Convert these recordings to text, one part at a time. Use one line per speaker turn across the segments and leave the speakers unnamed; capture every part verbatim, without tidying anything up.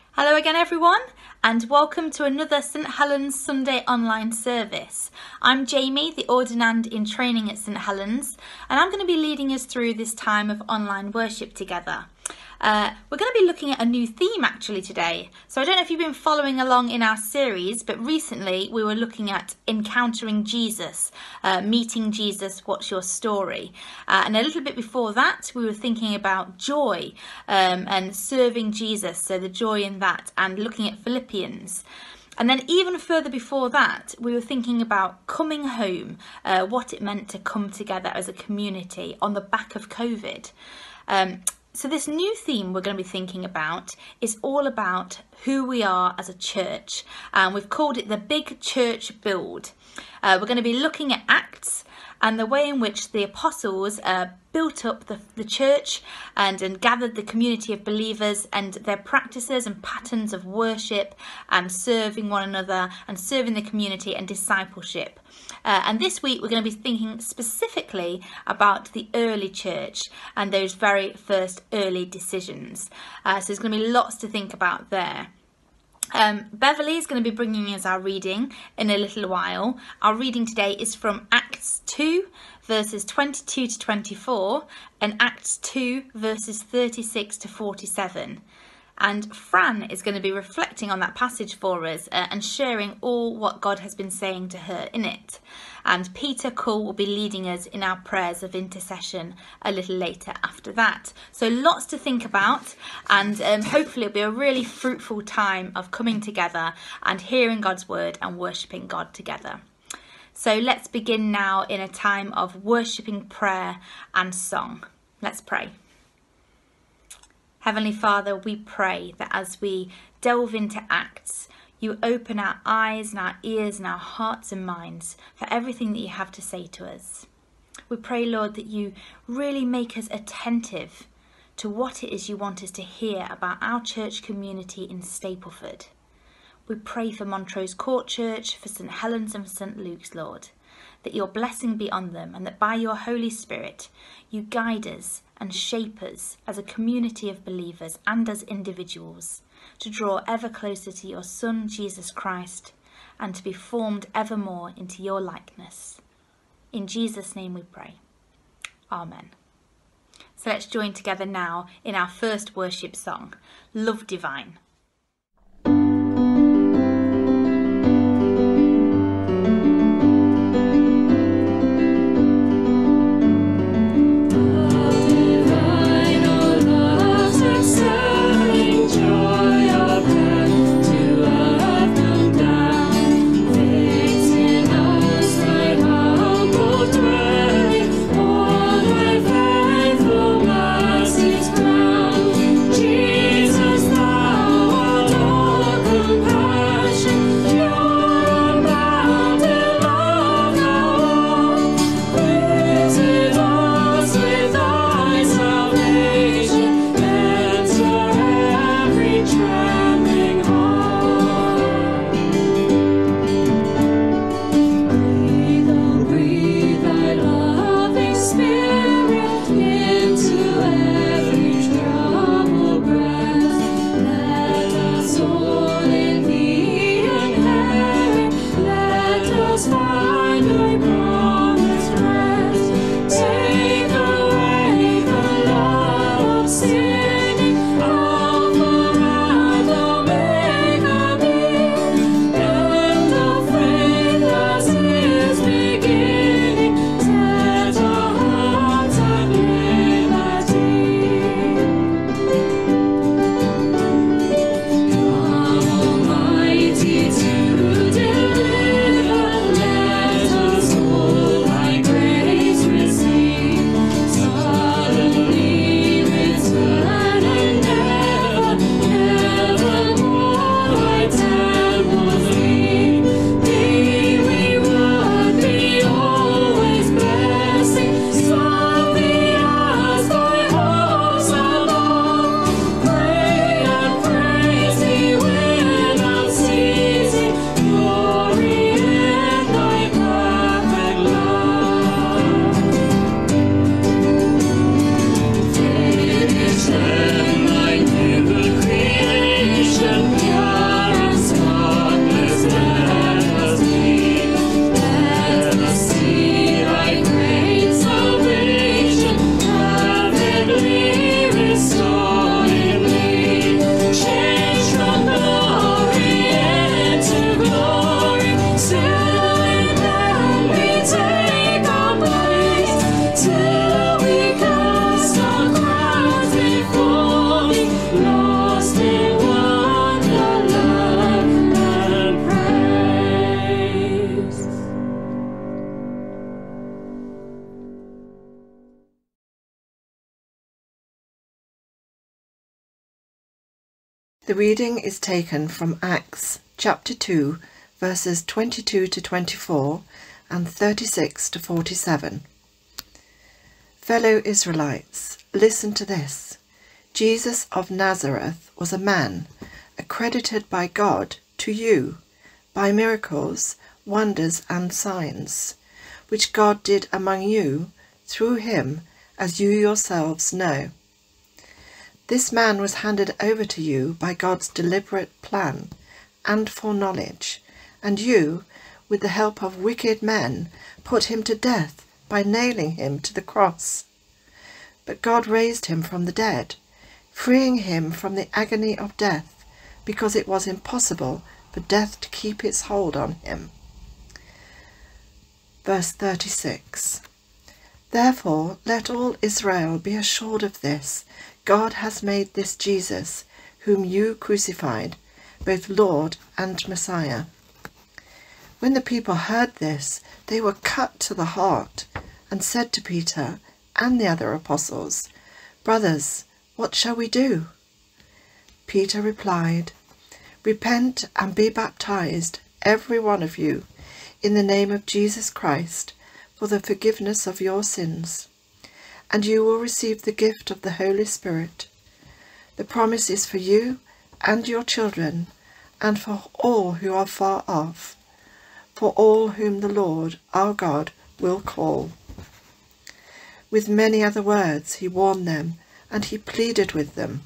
Hello again everyone, and welcome to another St Helens Sunday online service. I'm Jamie, the ordinand in training at St Helens, and I'm going to be leading us through this time of online worship together. Uh, we're going to be looking at a new theme actually today. So I don't know if you've been following along in our series, but recently we were looking at encountering Jesus, uh, meeting Jesus, what's your story? Uh, and a little bit before that, we were thinking about joy um, and serving Jesus, so the joy in that, and looking at Philippians. And then even further before that, we were thinking about coming home, uh, what it meant to come together as a community on the back of COVID. Um, So this new theme we're going to be thinking about is all about who we are as a church, and we've called it the Big Church Build. Uh, we're going to be looking at Acts and the way in which the apostles uh, built up the, the church and, and gathered the community of believers, and their practices and patterns of worship and serving one another and serving the community and discipleship. Uh, and this week we're going to be thinking specifically about the early church and those very first early decisions. Uh, so there's going to be lots to think about there. Um, Beverley is going to be bringing us our reading in a little while. Our reading today is from Acts two verses twenty-two to twenty-four and Acts two verses thirty-six to forty-seven. And Fran is going to be reflecting on that passage for us uh, and sharing all what God has been saying to her in it. And Peter Cull will be leading us in our prayers of intercession a little later after that. So lots to think about, and um, hopefully it'll be a really fruitful time of coming together and hearing God's word and worshipping God together. So let's begin now in a time of worshipping prayer and song. Let's pray. Heavenly Father, we pray that as we delve into Acts, you open our eyes and our ears and our hearts and minds for everything that you have to say to us. We pray, Lord, that you really make us attentive to what it is you want us to hear about our church community in Stapleford. We pray for Montrose Court Church, for St Helens and for St Luke's, Lord, that your blessing be on them, and that by your Holy Spirit you guide us and shape us as a community of believers and as individuals to draw ever closer to your Son, Jesus Christ, and to be formed ever more into your likeness. In Jesus' name we pray. Amen. So let's join together now in our first worship song, Love Divine.
Jesus, thou The reading is taken from Acts chapter two, verses twenty-two to twenty-four and thirty-six to forty-seven. Fellow Israelites, listen to this. Jesus of Nazareth was a man accredited by God to you by miracles, wonders and signs, which God did among you through him, as you yourselves know. This man was handed over to you by God's deliberate plan and foreknowledge, and you, with the help of wicked men, put him to death by nailing him to the cross. But God raised him from the dead, freeing him from the agony of death, because it was impossible for death to keep its hold on him. Verse thirty-six. Therefore let all Israel be assured of this, God has made this Jesus, whom you crucified, both Lord and Messiah. When the people heard this, they were cut to the heart, and said to Peter and the other apostles, Brothers, what shall we do? Peter replied, Repent and be baptized, every one of you, in the name of Jesus Christ, for the forgiveness of your sins, and you will receive the gift of the Holy Spirit. The promise is for you and your children, and for all who are far off, for all whom the Lord our God will call. With many other words he warned them, and he pleaded with them,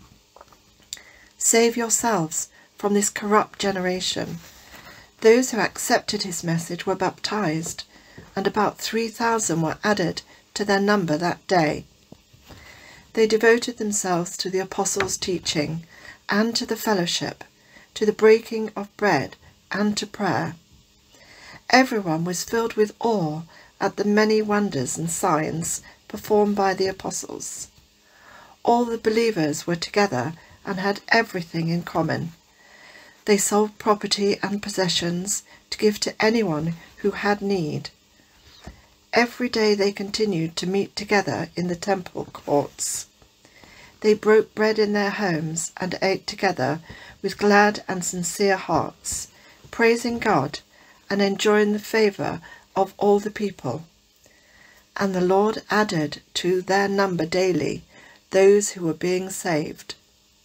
Save yourselves from this corrupt generation. Those who accepted his message were baptized, and about three thousand were added to their number that day. They devoted themselves to the apostles' teaching, and to the fellowship, to the breaking of bread, and to prayer. Everyone was filled with awe at the many wonders and signs performed by the apostles. All the believers were together and had everything in common. They sold property and possessions to give to anyone who had need. Every day they continued to meet together in the temple courts. They broke bread in their homes and ate together with glad and sincere hearts, praising God and enjoying the favour of all the people. And the Lord added to their number daily those who were being saved.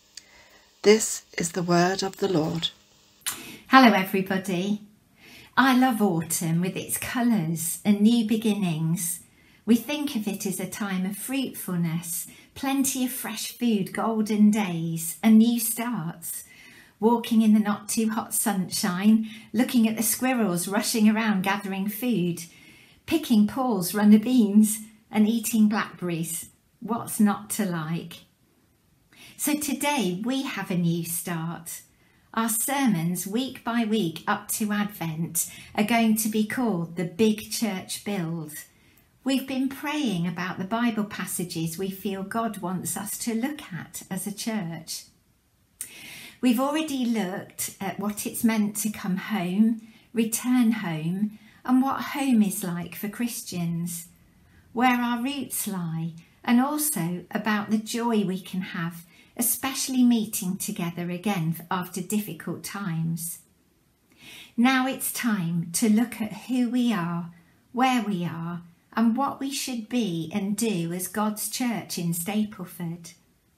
This is the word of the Lord.
Hello everybody. I love autumn with its colours and new beginnings. We think of it as a time of fruitfulness, plenty of fresh food, golden days and new starts. Walking in the not too hot sunshine, looking at the squirrels rushing around gathering food, picking Paul's runner beans and eating blackberries. What's not to like? So today we have a new start. Our sermons week by week up to Advent are going to be called the Big Church Build. We've been praying about the Bible passages we feel God wants us to look at as a church. We've already looked at what it's meant to come home, return home, and what home is like for Christians, where our roots lie, and also about the joy we can have, especially meeting together again after difficult times. Now it's time to look at who we are, where we are, and what we should be and do as God's church in Stapleford.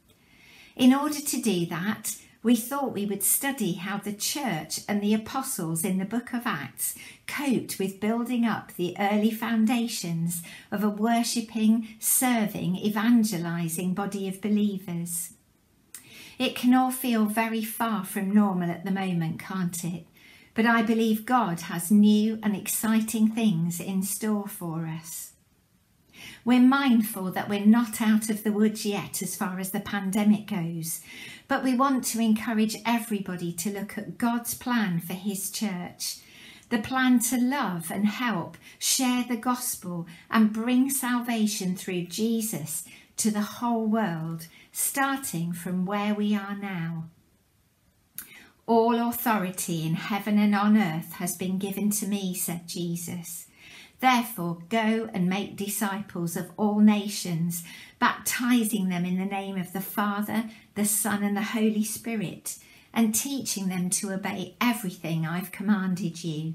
In order to do that, we thought we would study how the church and the apostles in the book of Acts coped with building up the early foundations of a worshipping, serving, evangelising body of believers. It can all feel very far from normal at the moment, can't it? But I believe God has new and exciting things in store for us. We're mindful that we're not out of the woods yet as far as the pandemic goes, but we want to encourage everybody to look at God's plan for his church, the plan to love and help, share the gospel and bring salvation through Jesus to the whole world, starting from where we are now. All authority in heaven and on earth has been given to me, said Jesus. Therefore, go and make disciples of all nations, baptizing them in the name of the Father, the Son and the Holy Spirit, and teaching them to obey everything I've commanded you.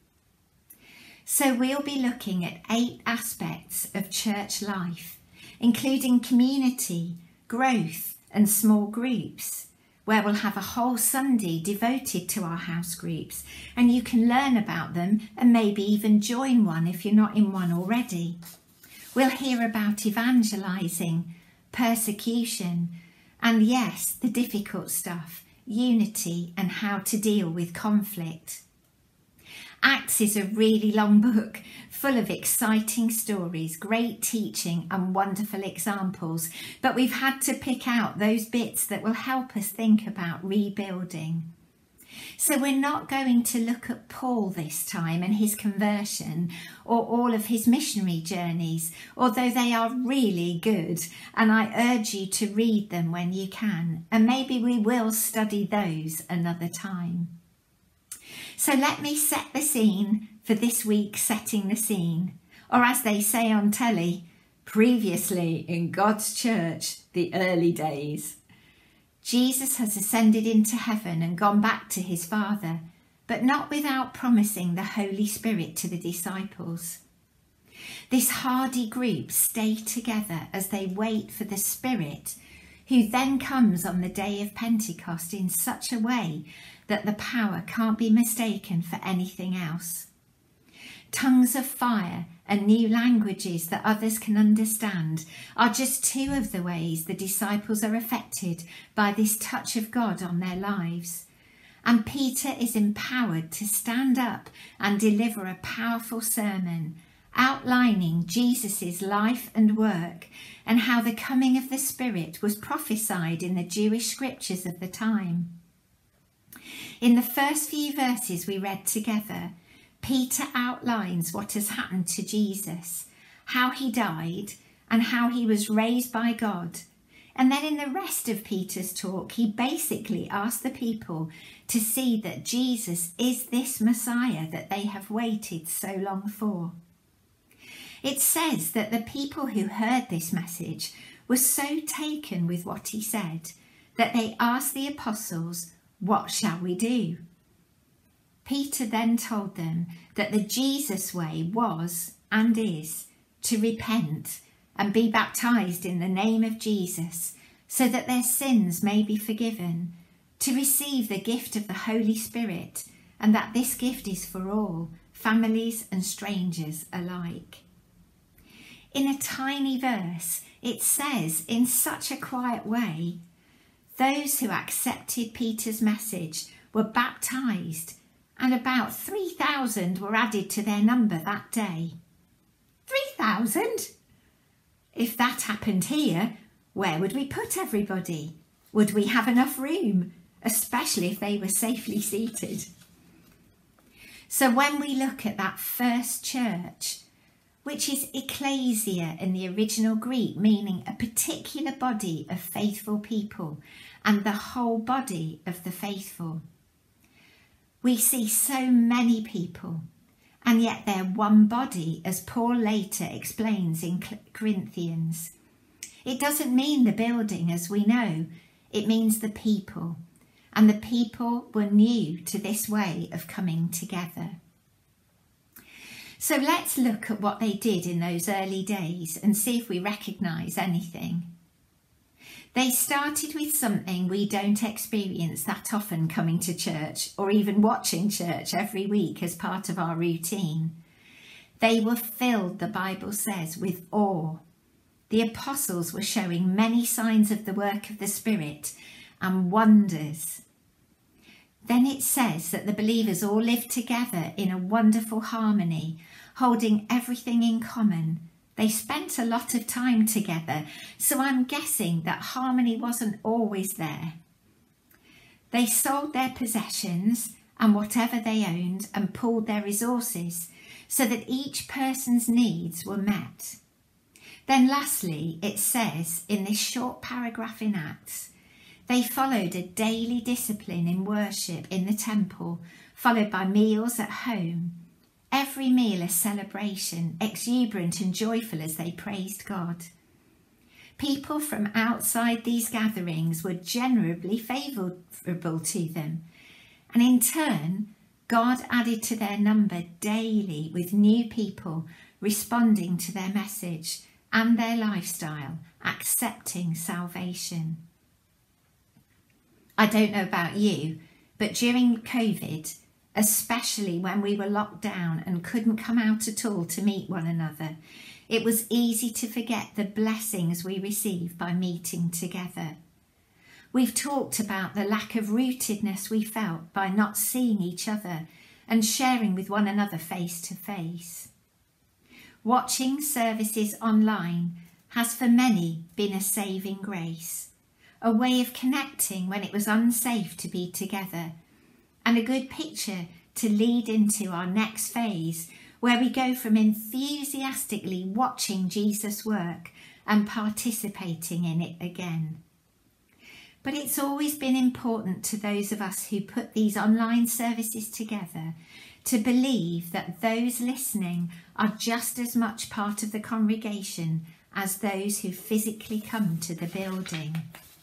So we'll be looking at eight aspects of church life, including community, growth and small groups, where we'll have a whole Sunday devoted to our house groups, and you can learn about them and maybe even join one if you're not in one already. We'll hear about evangelising, persecution, and yes, the difficult stuff, unity and how to deal with conflict. Acts is a really long book full of exciting stories, great teaching and wonderful examples, but we've had to pick out those bits that will help us think about rebuilding. So we're not going to look at Paul this time and his conversion or all of his missionary journeys, although they are really good, and I urge you to read them when you can, and maybe we will study those another time. So let me set the scene for this week, setting the scene, or as they say on telly, previously in God's church, the early days. Jesus has ascended into heaven and gone back to his Father, but not without promising the Holy Spirit to the disciples. This hardy group stay together as they wait for the Spirit, who then comes on the day of Pentecost in such a way that the power can't be mistaken for anything else. Tongues of fire and new languages that others can understand are just two of the ways the disciples are affected by this touch of God on their lives. And Peter is empowered to stand up and deliver a powerful sermon outlining Jesus' life and work and how the coming of the Spirit was prophesied in the Jewish scriptures of the time. In the first few verses we read together, Peter outlines what has happened to Jesus, how he died and how he was raised by God. And then in the rest of Peter's talk, he basically asked the people to see that Jesus is this Messiah that they have waited so long for. It says that the people who heard this message were so taken with what he said that they asked the apostles, "What shall we do?" Peter then told them that the Jesus way was and is to repent and be baptized in the name of Jesus so that their sins may be forgiven, to receive the gift of the Holy Spirit, and that this gift is for all, families and strangers alike. In a tiny verse, it says in such a quiet way, those who accepted Peter's message were baptized, and about three thousand were added to their number that day. three thousand? If that happened here, where would we put everybody? Would we have enough room, especially if they were safely seated? So when we look at that first church, which is ecclesia in the original Greek, meaning a particular body of faithful people and the whole body of the faithful, we see so many people, and yet they're one body, as Paul later explains in Corinthians. It doesn't mean the building, as we know, it means the people, and the people were new to this way of coming together. So let's look at what they did in those early days and see if we recognise anything. They started with something we don't experience that often coming to church or even watching church every week as part of our routine. They were filled, the Bible says, with awe. The apostles were showing many signs of the work of the Spirit and wonders. Then it says that the believers all lived together in a wonderful harmony, holding everything in common. They spent a lot of time together, so I'm guessing that harmony wasn't always there. They sold their possessions and whatever they owned and pooled their resources so that each person's needs were met. Then lastly, it says in this short paragraph in Acts, they followed a daily discipline in worship in the temple, followed by meals at home. Every meal a celebration, exuberant and joyful as they praised God. People from outside these gatherings were generally favourable to them, and in turn, God added to their number daily with new people responding to their message and their lifestyle, accepting salvation. I don't know about you, but during COVID, especially when we were locked down and couldn't come out at all to meet one another, it was easy to forget the blessings we receive by meeting together. We've talked about the lack of rootedness we felt by not seeing each other and sharing with one another face to face. Watching services online has for many been a saving grace, a way of connecting when it was unsafe to be together, and a good picture to lead into our next phase, where we go from enthusiastically watching Jesus work and participating in it again. But it's always been important to those of us who put these online services together to believe that those listening are just as much part of the congregation as those who physically come to the building.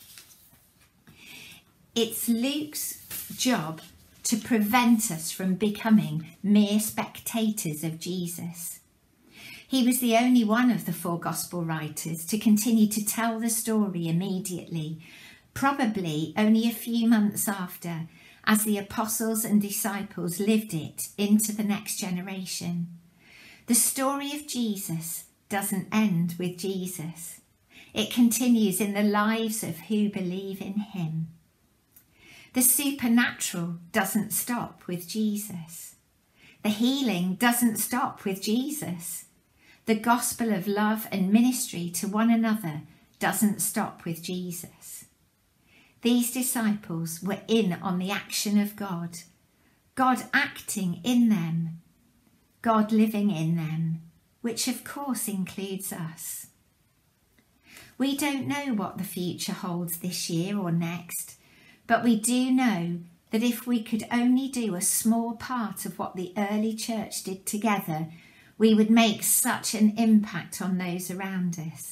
It's Luke's job to prevent us from becoming mere spectators of Jesus. He was the only one of the four gospel writers to continue to tell the story immediately, probably only a few months after, as the apostles and disciples lived it into the next generation. The story of Jesus doesn't end with Jesus. It continues in the lives of who believe in him. The supernatural doesn't stop with Jesus. The healing doesn't stop with Jesus. The gospel of love and ministry to one another doesn't stop with Jesus. These disciples were in on the action of God, God acting in them, God living in them, which of course includes us. We don't know what the future holds this year or next, but we do know that if we could only do a small part of what the early church did together, we would make such an impact on those around us.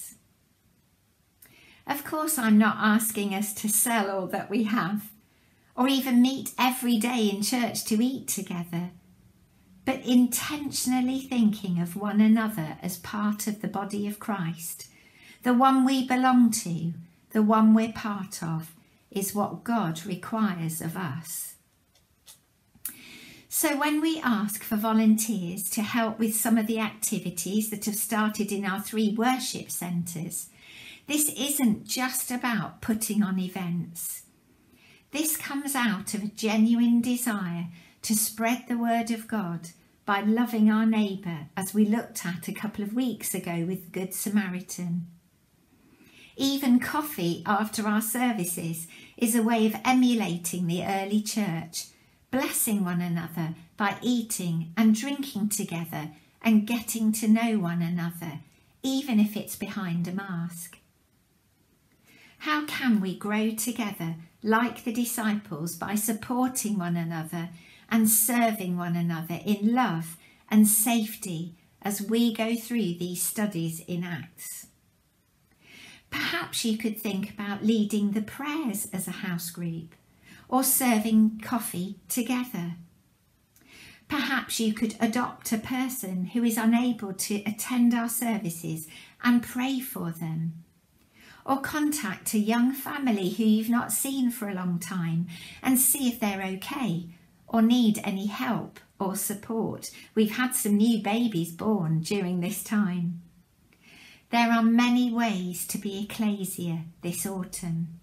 Of course, I'm not asking us to sell all that we have, or even meet every day in church to eat together, but intentionally thinking of one another as part of the body of Christ, the one we belong to, the one we're part of, is what God requires of us. So when we ask for volunteers to help with some of the activities that have started in our three worship centres, this isn't just about putting on events. This comes out of a genuine desire to spread the word of God by loving our neighbour, as we looked at a couple of weeks ago with the Good Samaritan. Even coffee after our services is a way of emulating the early church, blessing one another by eating and drinking together and getting to know one another, even if it's behind a mask. How can we grow together like the disciples by supporting one another and serving one another in love and safety as we go through these studies in Acts? Perhaps you could think about leading the prayers as a house group or serving coffee together. Perhaps you could adopt a person who is unable to attend our services and pray for them. Or contact a young family who you've not seen for a long time and see if they're okay or need any help or support. We've had some new babies born during this time. There are many ways to be ecclesia this autumn.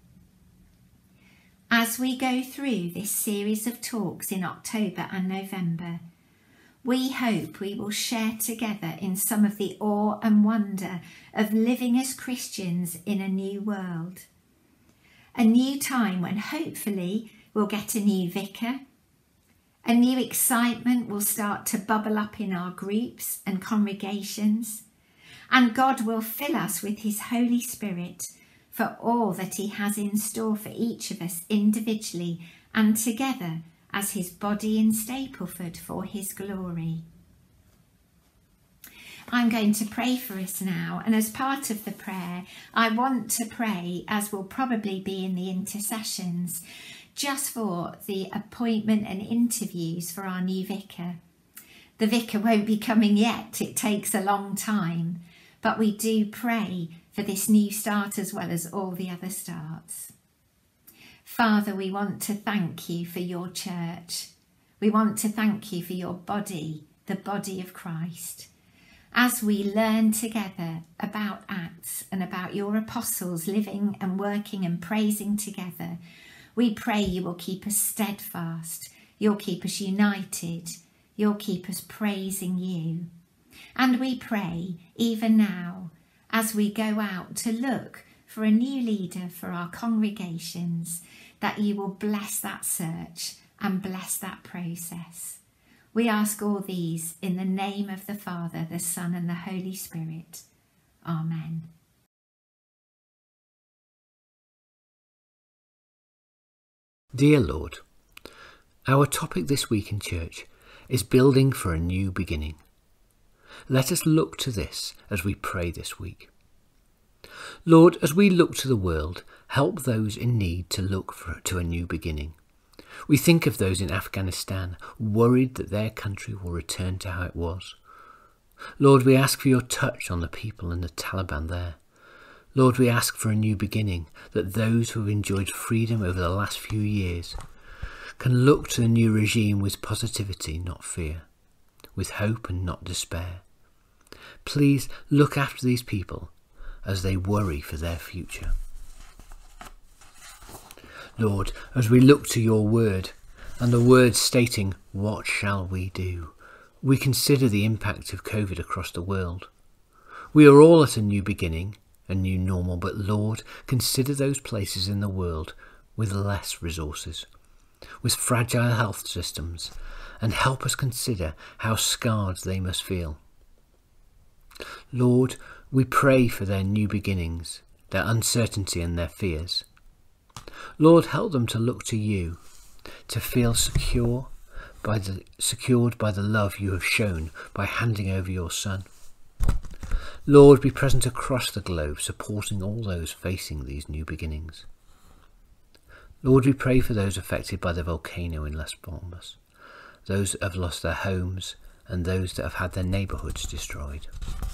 As we go through this series of talks in October and November, we hope we will share together in some of the awe and wonder of living as Christians in a new world. A new time when hopefully we'll get a new vicar. A new excitement will start to bubble up in our groups and congregations. And God will fill us with his Holy Spirit for all that he has in store for each of us individually and together as his body in Stapleford for his glory. I'm going to pray for us now, and as part of the prayer, I want to pray, as will probably be in the intercessions, just for the appointment and interviews for our new vicar. The vicar won't be coming yet, it takes a long time, but we do pray for this new start as well as all the other starts. Father, we want to thank you for your church. We want to thank you for your body, the body of Christ. As we learn together about Acts and about your apostles living and working and praising together, we pray you will keep us steadfast, you'll keep us united, you'll keep us praising you. And we pray, even now, as we go out to look for a new leader for our congregations, that you will bless that search and bless that process. We ask all these in the name of the Father, the Son and the Holy Spirit. Amen.
Dear Lord, our topic this week in church is building for a new beginning. Let us look to this as we pray this week. Lord, as we look to the world, help those in need to look for, to a new beginning. We think of those in Afghanistan, worried that their country will return to how it was. Lord, we ask for your touch on the people and the Taliban there. Lord, we ask for a new beginning, that those who have enjoyed freedom over the last few years can look to the new regime with positivity, not fear, with hope and not despair. Please look after these people as they worry for their future. Lord, as we look to your word and the words stating, what shall we do? We consider the impact of COVID across the world. We are all at a new beginning, a new normal, but Lord, consider those places in the world with less resources, with fragile health systems, and help us consider how scarred they must feel. Lord, we pray for their new beginnings, their uncertainty and their fears. Lord, help them to look to you, to feel secure by the, secured by the love you have shown by handing over your Son. Lord, be present across the globe, supporting all those facing these new beginnings. Lord, we pray for those affected by the volcano in Las Palmas, those that have lost their homes and those that have had their neighbourhoods destroyed.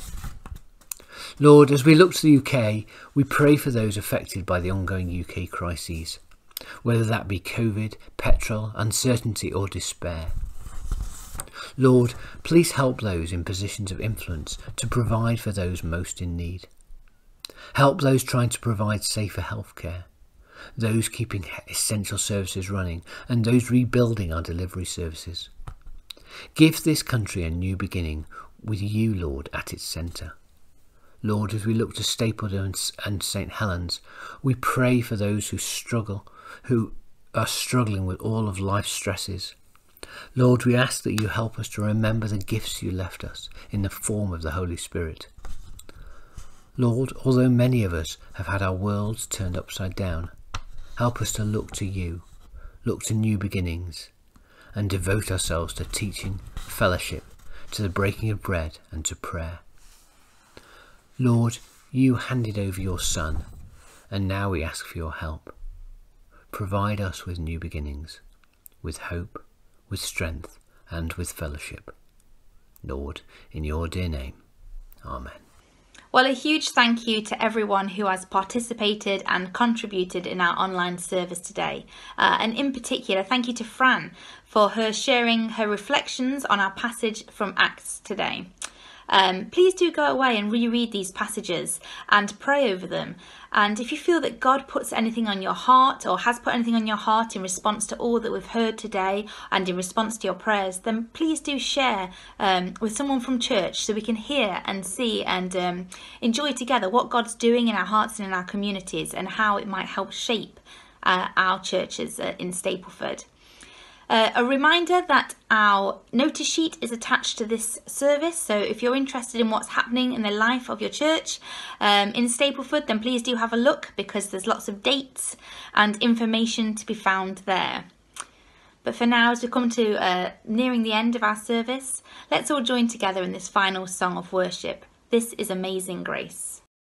Lord, as we look to the U K, we pray for those affected by the ongoing U K crises, whether that be COVID, petrol, uncertainty or despair. Lord, please help those in positions of influence to provide for those most in need. Help those trying to provide safer healthcare, those keeping essential services running, and those rebuilding our delivery services. Give this country a new beginning with you, Lord, at its centre. Lord, as we look to Stapleford and St Helens, we pray for those who struggle, who are struggling with all of life's stresses. Lord, we ask that you help us to remember the gifts you left us in the form of the Holy Spirit. Lord, although many of us have had our worlds turned upside down, help us to look to you, look to new beginnings, and devote ourselves to teaching, fellowship, to the breaking of bread and to prayer. Lord, you handed over your Son, and now we ask for your help. Provide us with new beginnings, with hope, with strength, and with fellowship. Lord, in your dear name. Amen.
Well, a huge thank you to everyone who has participated and contributed in our online service today. Uh, and in particular, thank you to Fran for her sharing her reflections on our passage from Acts today. Um, please do go away and reread these passages and pray over them. And if you feel that God puts anything on your heart or has put anything on your heart in response to all that we've heard today and in response to your prayers, then please do share um, with someone from church so we can hear and see and um, enjoy together what God's doing in our hearts and in our communities and how it might help shape uh, our churches uh, in Stapleford. Uh, a reminder that our notice sheet is attached to this service, so if you're interested in what's happening in the life of your church um, in Stapleford, then please do have a look because there's lots of dates and information to be found there. But for now, as we come to uh, nearing the end of our service, let's all join together in this final song of worship. This is Amazing Grace.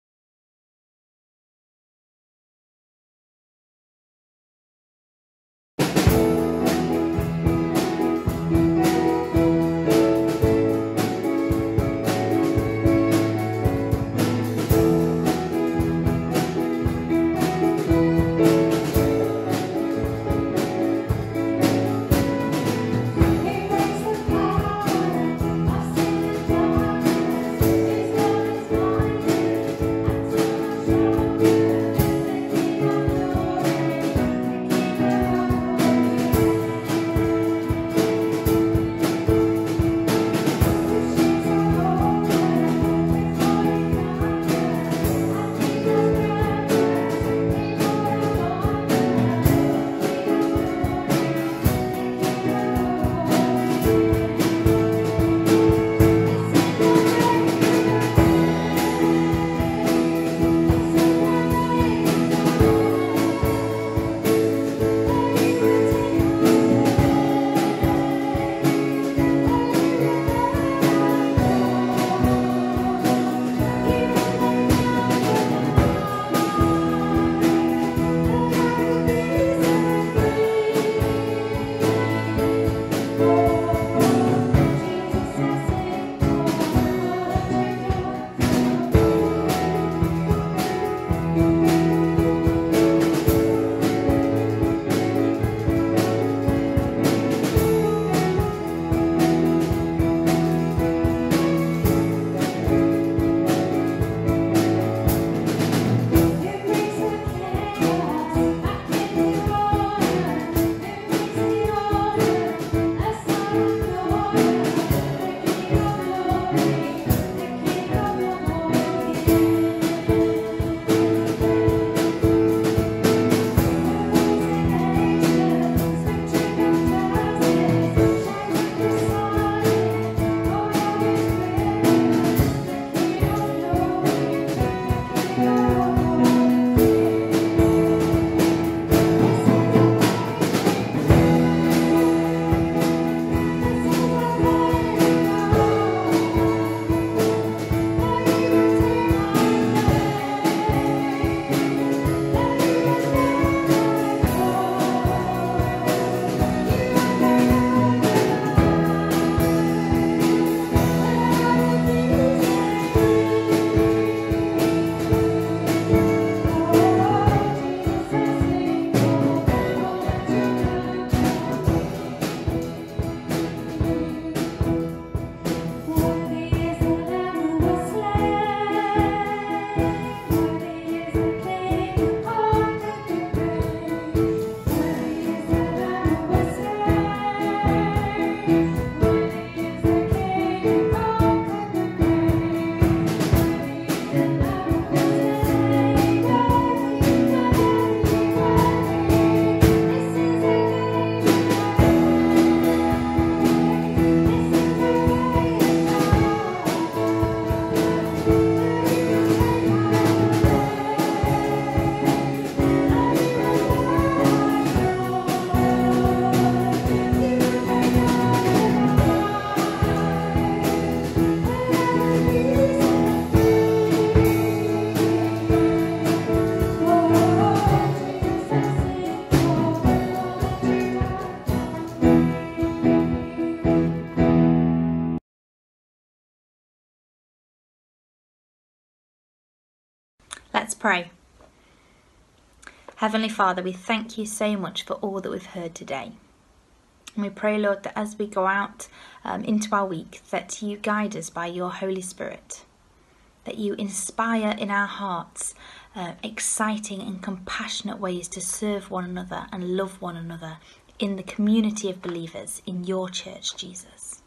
Let's pray. Heavenly Father, we thank you so much for all that we've heard today. And we pray, Lord, that as we go out um, into our week, that you guide us by your Holy Spirit, that you inspire in our hearts uh, exciting and compassionate ways to serve one another and love one another in the community of believers in your church, Jesus.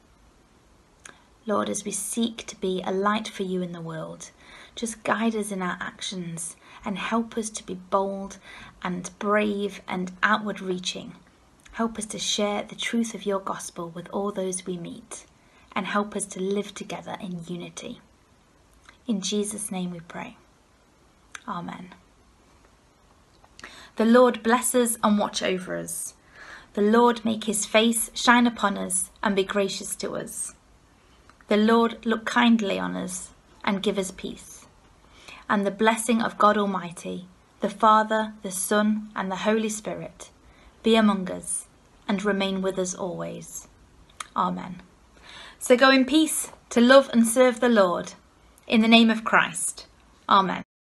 Lord, as we seek to be a light for you in the world, just guide us in our actions and help us to be bold and brave and outward reaching. Help us to share the truth of your gospel with all those we meet, and help us to live together in unity. In Jesus' name we pray. Amen. The Lord bless us and watch over us. The Lord make his face shine upon us and be gracious to us. The Lord look kindly on us and give us peace. And the blessing of God Almighty, the Father, the Son, and the Holy Spirit, be among us and remain with us always. Amen. So go in peace to love and serve the Lord. In the name of Christ. Amen.